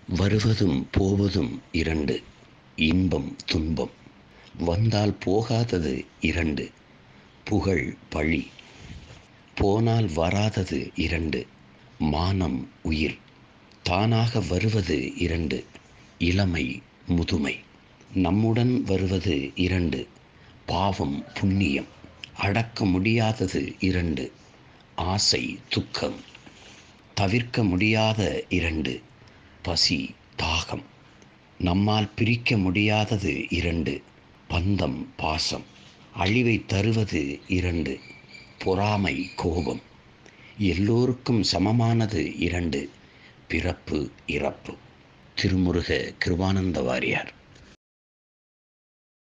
வருவதும் போவதும் இரண்டு, இன்பம் துன்பம். வந்தால் போகாதது இரண்டு, புகழ் பழி. போனால் வராதது இரண்டு, மானம் உயிர். தானாக வருவது இரண்டு, இளமை முதுமை. நம்முடன் வருவது இரண்டு, பாவம் புண்ணியம். அடக்க முடியாதது இரண்டு, ஆசை துக்கம். தவிர்க்க முடியாத இரண்டு, பசி தாகம். நம்மால் பிரிக்க முடியாதது இரண்டு, பந்தம் பாசம். அழிவை தருவது இரண்டு, பொறாமை கோபம். எல்லோருக்கும் சமமானது இரண்டு, பிறப்பு இறப்பு. திருமுருக கிருபானந்த வாரியார்.